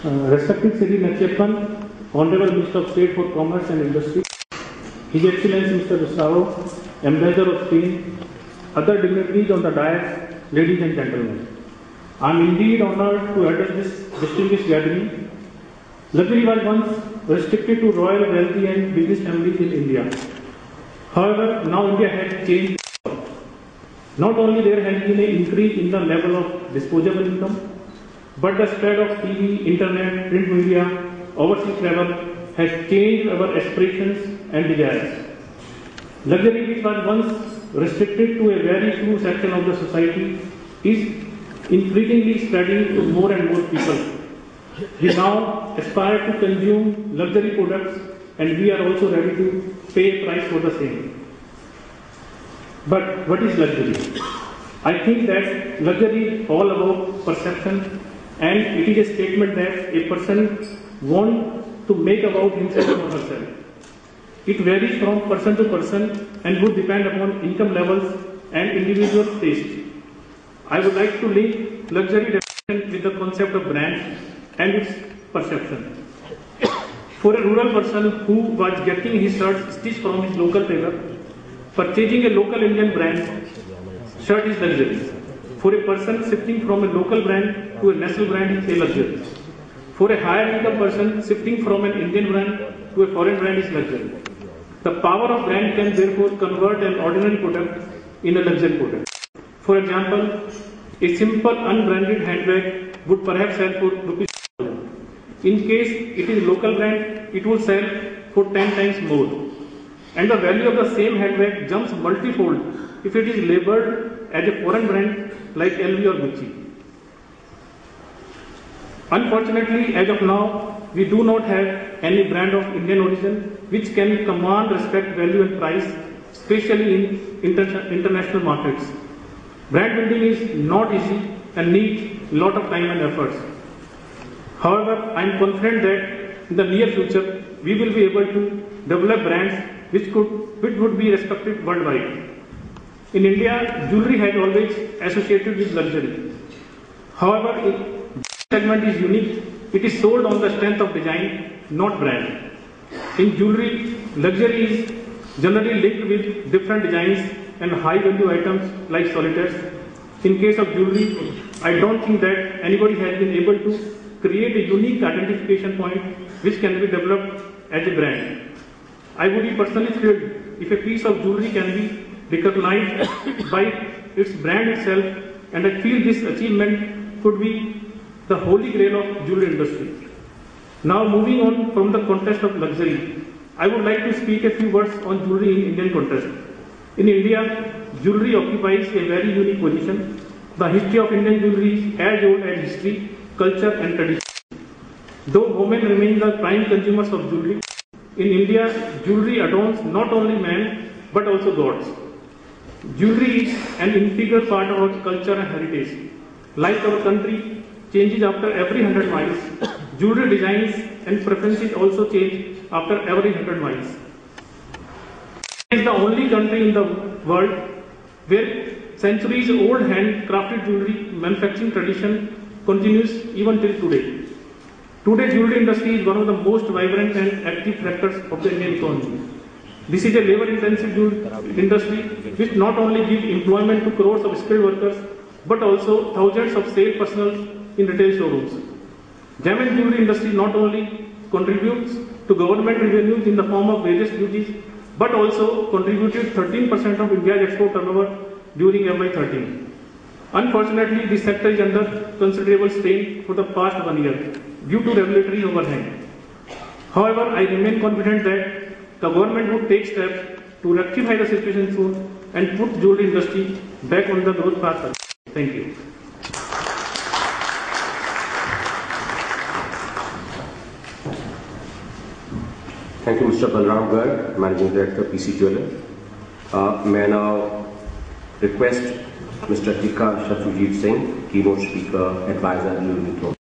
Respected Sri Nachappan, Honorable Minister of State for Commerce and Industry, His Excellency Mr. Gustavo, Ambassador of Spain, other dignitaries on the dais, ladies and gentlemen. I am indeed honored to address this distinguished gathering. Luxury was once restricted to royal, wealthy and business families in India. However, now India has changed. Not only there has been an increase in the level of disposable income, but the spread of TV, internet, print media, overseas travel has changed our aspirations and desires. Luxury, which was once restricted to a very few section of the society, is increasingly spreading to more and more people. We now aspire to consume luxury products, and we are also ready to pay a price for the same. But what is luxury? I think that luxury is all about perception, and it is a statement that a person wants to make about himself or herself. It varies from person to person and would depend upon income levels and individual taste. I would like to link luxury definition with the concept of brand and its perception. For a rural person who was getting his shirt stitched from his local tailor, purchasing a local Indian brand shirt is luxury. For a person shifting from a local brand to a national brand is a luxury. For a higher income person shifting from an Indian brand to a foreign brand is luxury. The power of brand can therefore convert an ordinary product in a luxury product. For example, a simple unbranded handbag would perhaps sell for ₹1,000. In case it is local brand, it will sell for 10 times more. And the value of the same handbag jumps multifold if it is labeled as a foreign brand like LV or Gucci. Unfortunately, as of now, we do not have any brand of Indian origin which can command respect, value and price, especially in international markets. Brand building is not easy and needs a lot of time and efforts. However, I am confident that in the near future, we will be able to develop brands which would be respected worldwide. In India, jewelry has always associated with luxury. However, this segment is unique. It is sold on the strength of design, not brand. In jewelry, luxury is generally linked with different designs and high value items like solitaires. In case of jewelry, I don't think that anybody has been able to create a unique identification point which can be developed as a brand. I would be personally thrilled if a piece of jewelry can be recognized by its brand itself, and I feel this achievement could be the holy grail of jewelry industry. Now moving on from the context of luxury, I would like to speak a few words on jewelry in Indian context. In India, jewelry occupies a very unique position. The history of Indian jewelry is as old as history, culture and tradition. Though women remain the prime consumers of jewelry, in India, jewelry adorns not only men but also gods. Jewelry is an integral part of our culture and heritage. Like our country changes after every 100 miles, jewelry designs and preferences also change after every 100 miles. It is the only country in the world where centuries-old handcrafted jewelry manufacturing tradition continues even till today. Today's jewelry industry is one of the most vibrant and active sectors of the Indian economy. This is a labor-intensive jewelry industry which not only gives employment to crores of skilled workers but also thousands of sales personnel in retail showrooms. Gem and jewelry industry not only contributes to government revenues in the form of various duties but also contributed 13% of India's export turnover during FY13. Unfortunately, this sector is under considerable strain for the past 1 year due to regulatory overhang. However, I remain confident that the government would take steps to rectify the situation soon and put jewelry industry back on the growth path. Thank you. Thank you, Mr. Balram Garg, Managing Director, PC Jeweller. May I now request Mr. Tika Shatrujit Singh, Keynote Speaker, Advisor, Louis Vuitton.